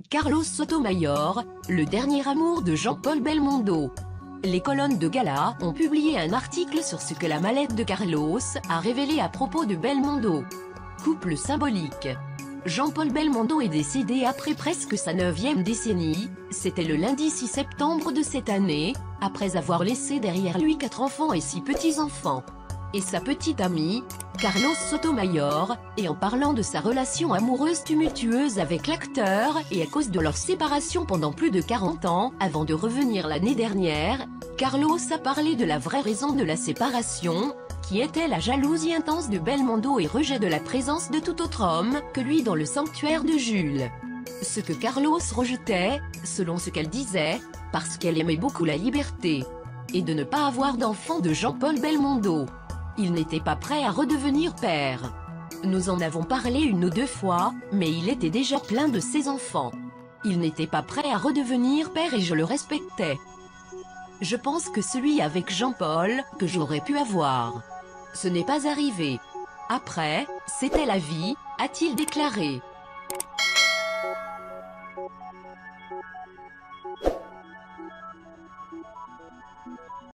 Carlos Sotomayor, le dernier amour de Jean-Paul Belmondo. Les colonnes de Gala ont publié un article sur ce que la mallette de Carlos a révélé à propos de Belmondo. Couple symbolique. Jean-Paul Belmondo est décédé après presque sa 9e décennie, c'était le lundi 6 septembre de cette année, après avoir laissé derrière lui 4 enfants et 6 petits-enfants. Et sa petite amie, Carlos Sotomayor, et en parlant de sa relation amoureuse tumultueuse avec l'acteur et à cause de leur séparation pendant plus de 40 ans, avant de revenir l'année dernière, Carlos a parlé de la vraie raison de la séparation, qui était la jalousie intense de Belmondo et rejet de la présence de tout autre homme que lui dans le sanctuaire de Jules. Ce que Carlos rejetait, selon ce qu'elle disait, parce qu'elle aimait beaucoup la liberté, et de ne pas avoir d'enfant de Jean-Paul Belmondo. Il n'était pas prêt à redevenir père. Nous en avons parlé 1 ou 2 fois, mais il était déjà plein de ses enfants. Il n'était pas prêt à redevenir père et je le respectais. Je pense que celui avec Jean-Paul, que j'aurais pu avoir. Ce n'est pas arrivé. Après, c'était la vie, a-t-il déclaré.